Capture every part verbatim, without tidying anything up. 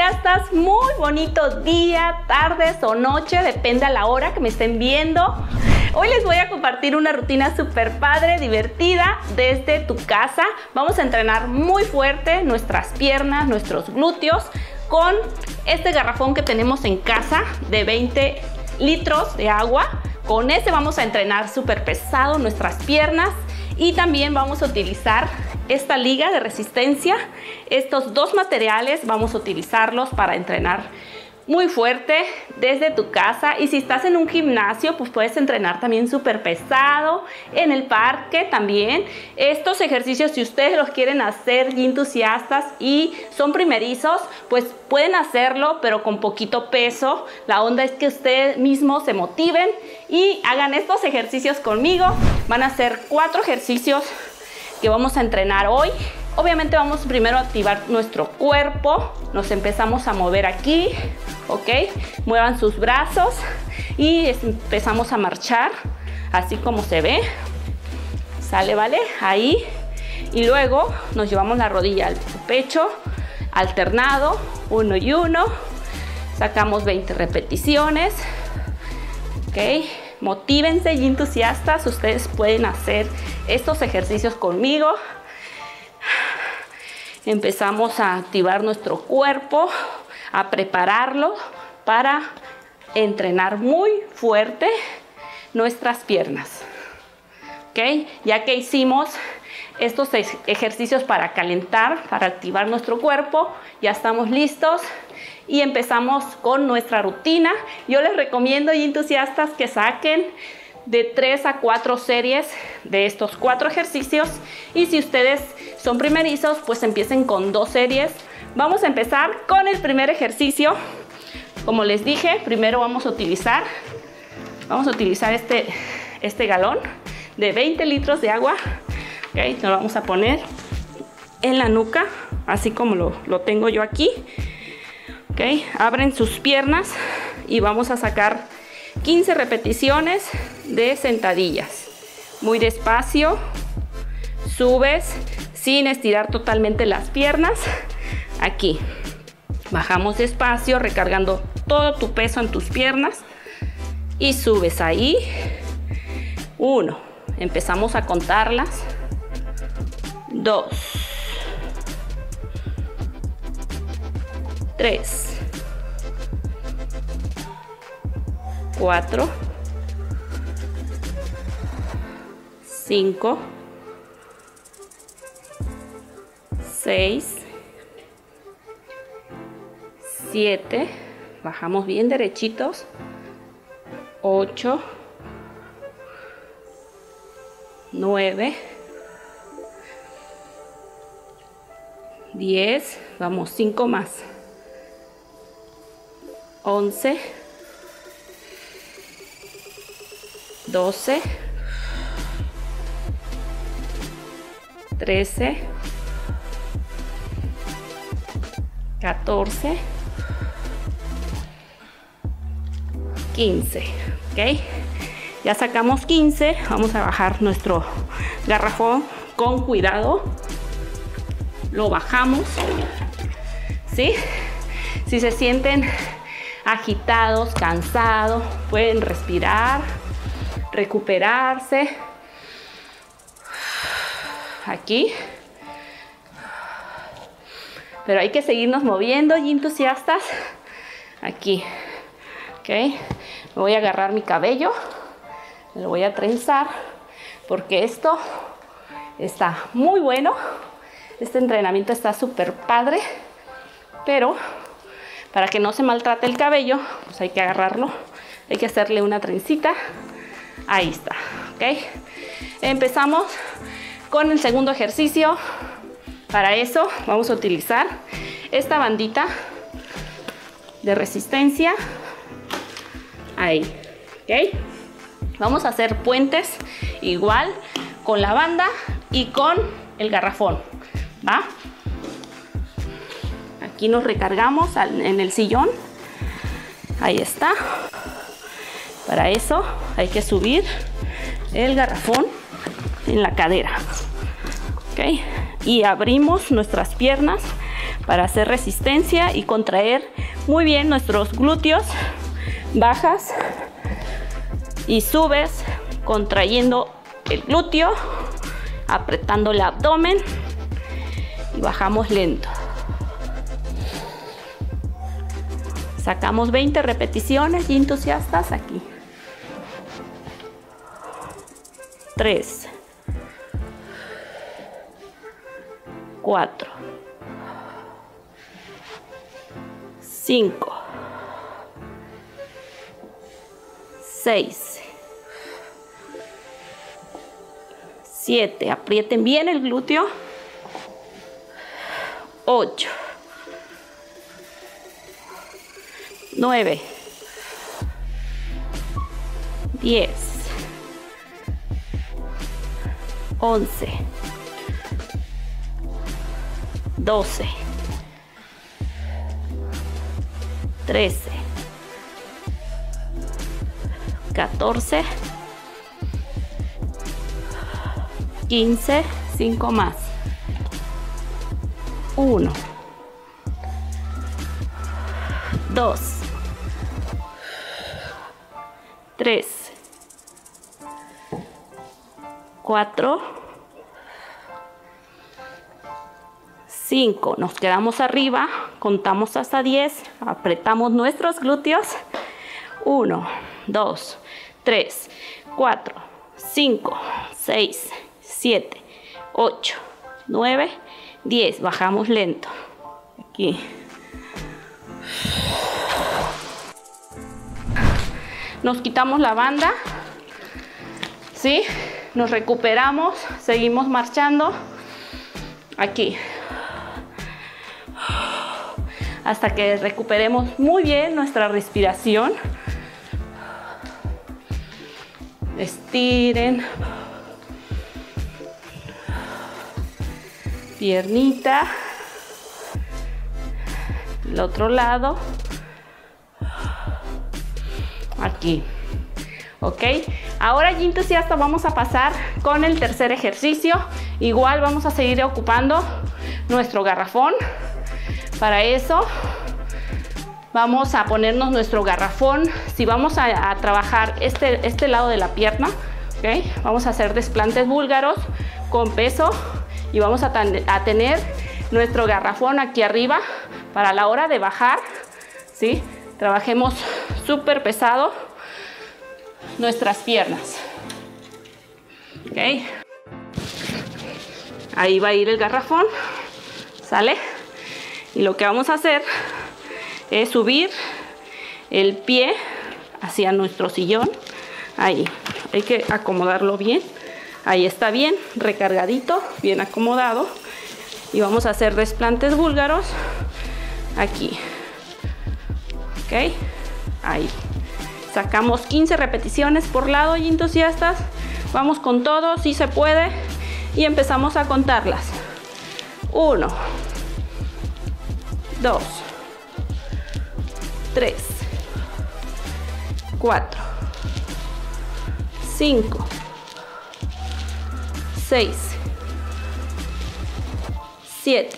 entusiastas, muy bonito día, tardes o noche, depende a la hora que me estén viendo. Hoy les voy a compartir una rutina súper padre, divertida, desde tu casa. Vamos a entrenar muy fuerte nuestras piernas, nuestros glúteos, con este garrafón que tenemos en casa de veinte litros de agua. Con ese vamos a entrenar súper pesado nuestras piernas. Y también vamos a utilizar esta liga de resistencia. Estos dos materiales vamos a utilizarlos para entrenar muy fuerte desde tu casa. Y si estás en un gimnasio, pues puedes entrenar también súper pesado. En el parque también. Estos ejercicios, si ustedes los quieren hacer y entusiastas y son primerizos, pues pueden hacerlo, pero con poquito peso. La onda es que ustedes mismos se motiven y hagan estos ejercicios conmigo. Van a ser cuatro ejercicios que vamos a entrenar hoy. Obviamente vamos primero a activar nuestro cuerpo. Nos empezamos a mover aquí, ¿ok? Muevan sus brazos y empezamos a marchar, así como se ve. Sale, ¿vale? Ahí. Y luego nos llevamos la rodilla al pecho, alternado, uno y uno. Sacamos veinte repeticiones, ¿ok? Motívense y entusiastas, ustedes pueden hacer estos ejercicios conmigo. Empezamos a activar nuestro cuerpo, a prepararlo para entrenar muy fuerte nuestras piernas. ¿Ok? Ya que hicimos estos ejercicios para calentar, para activar nuestro cuerpo, ya estamos listos y empezamos con nuestra rutina. Yo les recomiendo, y entusiastas, que saquen de tres a cuatro series de estos cuatro ejercicios, y si ustedes son primerizos, pues empiecen con dos series. Vamos a empezar con el primer ejercicio. Como les dije, primero vamos a utilizar vamos a utilizar este, este galón de veinte litros de agua. ¿Okay? Lo vamos a poner en la nuca, así como lo, lo tengo yo aquí. ¿Okay? Abren sus piernas y vamos a sacar quince repeticiones de sentadillas. Muy despacio, subes sin estirar totalmente las piernas. Aquí bajamos despacio, recargando todo tu peso en tus piernas y subes ahí. Uno, empezamos a contarlas. Dos, tres, cuatro, cinco, seis, siete, bajamos bien derechitos, ocho, nueve, diez, vamos cinco más, once, doce, trece, catorce, quince. ¿Ok? Ya sacamos quince. Vamos a bajar nuestro garrafón con cuidado. Lo bajamos, ¿sí? Si se sienten agitados, cansados, pueden respirar, recuperarse. Aquí. Pero hay que seguirnos moviendo y entusiastas. Aquí. ¿Ok? Me voy a agarrar mi cabello. Lo voy a trenzar porque esto está muy bueno. Este entrenamiento está súper padre. Pero para que no se maltrate el cabello, pues hay que agarrarlo. Hay que hacerle una trencita. Ahí está. ¿Ok? Empezamos con el segundo ejercicio. Para eso vamos a utilizar esta bandita de resistencia. Ahí, ¿ok? Vamos a hacer puentes igual con la banda y con el garrafón, ¿va? Aquí nos recargamos en el sillón. Ahí está. Para eso hay que subir el garrafón en la cadera. ¿Ok? Y abrimos nuestras piernas para hacer resistencia y contraer muy bien nuestros glúteos. Bajas y subes contrayendo el glúteo, apretando el abdomen y bajamos lento. Sacamos veinte repeticiones y entusiastas aquí. tres, cuatro, cinco, seis, siete, aprieten bien el glúteo, ocho, nueve, diez, once, doce, trece, catorce, quince, cinco más, uno, dos, tres, cuatro, cinco, nos quedamos arriba, contamos hasta diez, apretamos nuestros glúteos, uno, dos, tres, cuatro, cinco, seis, siete, ocho, nueve, diez, bajamos lento, aquí, nos quitamos la banda, ¿sí? Nos recuperamos, seguimos marchando, aquí, hasta que recuperemos muy bien nuestra respiración. Estiren, piernita, el otro lado, aquí, ok. Ahora ya entusiasta, vamos a pasar con el tercer ejercicio. Igual vamos a seguir ocupando nuestro garrafón. Para eso vamos a ponernos nuestro garrafón. Si vamos a, a trabajar este, este lado de la pierna, ¿okay? Vamos a hacer desplantes búlgaros con peso y vamos a, a tener nuestro garrafón aquí arriba para la hora de bajar, ¿sí? Trabajemos súper pesado nuestras piernas, ¿okay? Ahí va a ir el garrafón, ¿sale? Y lo que vamos a hacer es subir el pie hacia nuestro sillón. Ahí, hay que acomodarlo bien. Ahí está bien, recargadito, bien acomodado. Y vamos a hacer desplantes búlgaros aquí. Ok, ahí. Sacamos quince repeticiones por lado y entusiastas. Vamos con todo, si se puede. Y empezamos a contarlas. Uno. Dos, tres, cuatro, cinco, seis, siete,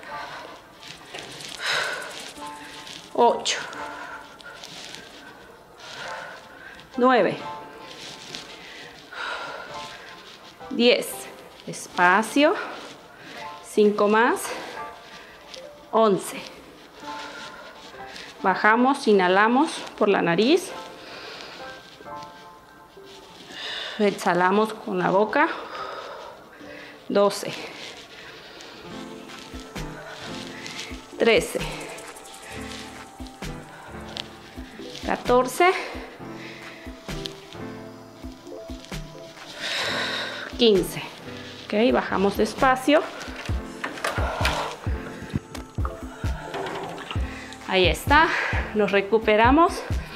ocho, nueve, diez, despacio, cinco más, once. Bajamos, inhalamos por la nariz. Exhalamos con la boca. doce. trece. catorce. quince. Ok, bajamos despacio. Ahí está, nos recuperamos.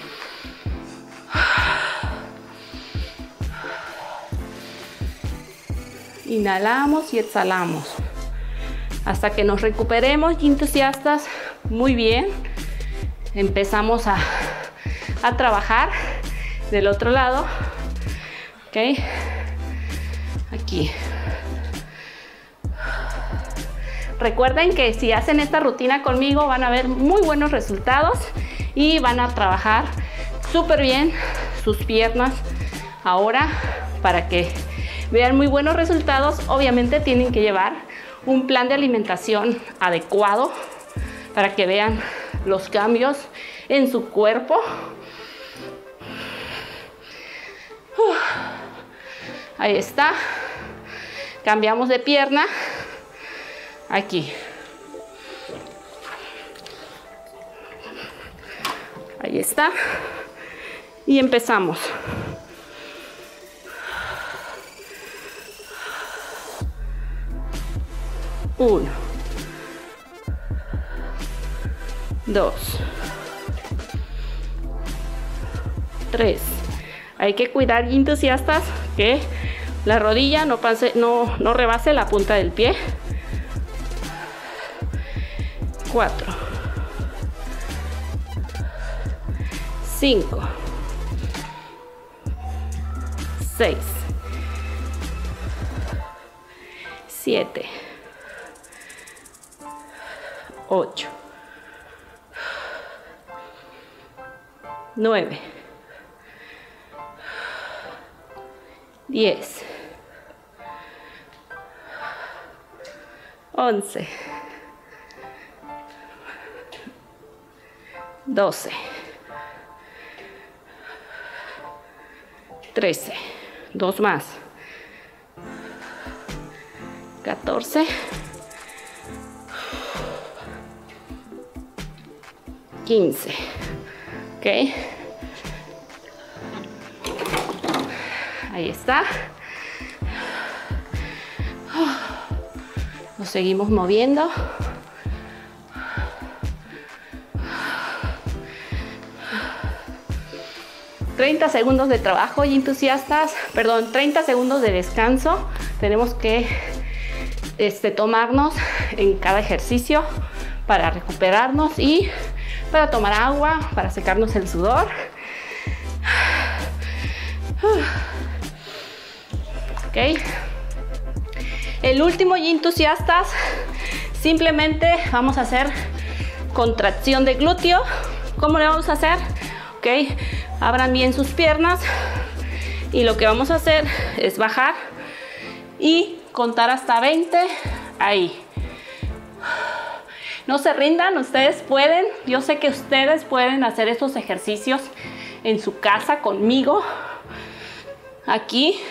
Inhalamos y exhalamos. Hasta que nos recuperemos y entusiastas, muy bien. Empezamos a, a trabajar del otro lado. Ok, aquí. recuerden que si hacen esta rutina conmigo van a ver muy buenos resultados y van a trabajar súper bien sus piernas. Ahora, para que vean muy buenos resultados, obviamente tienen que llevar un plan de alimentación adecuado para que vean los cambios en su cuerpo. Uf. Ahí está. Cambiamos de pierna. Aquí. Ahí está. Y empezamos. Uno. Dos. Tres. Hay que cuidar, entusiastas, que la rodilla no pase, no, no rebase la punta del pie. Cuatro. Cinco. Seis. Siete. Ocho. Nueve. Diez. Once. Doce. Trece. Dos más. Catorce. Quince. Ok. Ahí está. Nos seguimos moviendo. treinta segundos de trabajo y entusiastas, perdón, treinta segundos de descanso. Tenemos que este, tomarnos en cada ejercicio para recuperarnos y para tomar agua, para secarnos el sudor. Ok. El último, y entusiastas, simplemente vamos a hacer contracción de glúteo. ¿Cómo le vamos a hacer? Ok, abran bien sus piernas y lo que vamos a hacer es bajar y contar hasta veinte. Ahí. No se rindan, ustedes pueden. Yo sé que ustedes pueden hacer estos ejercicios en su casa conmigo. Aquí.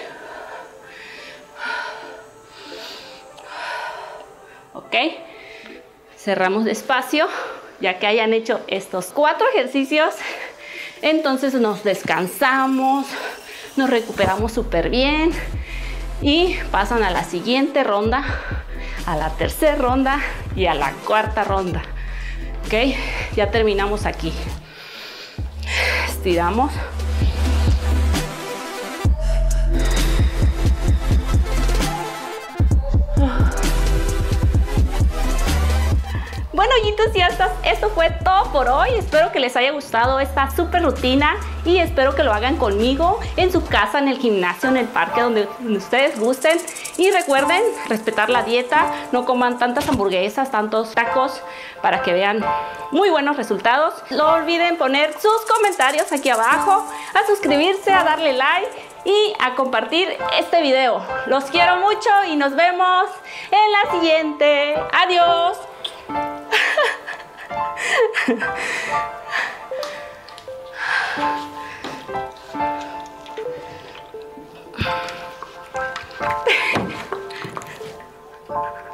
Ok. Cerramos despacio. Ya que hayan hecho estos cuatro ejercicios, entonces nos descansamos, nos recuperamos súper bien y pasan a la siguiente ronda, a la tercera ronda y a la cuarta ronda. Ok, ya terminamos aquí. Estiramos. Bueno, y entusiastas, esto fue todo por hoy. Espero que les haya gustado esta súper rutina y espero que lo hagan conmigo en su casa, en el gimnasio, en el parque, donde ustedes gusten. Y recuerden respetar la dieta, no coman tantas hamburguesas, tantos tacos, para que vean muy buenos resultados. No olviden poner sus comentarios aquí abajo, a suscribirse, a darle like y a compartir este video. Los quiero mucho y nos vemos en la siguiente. Adiós. Ha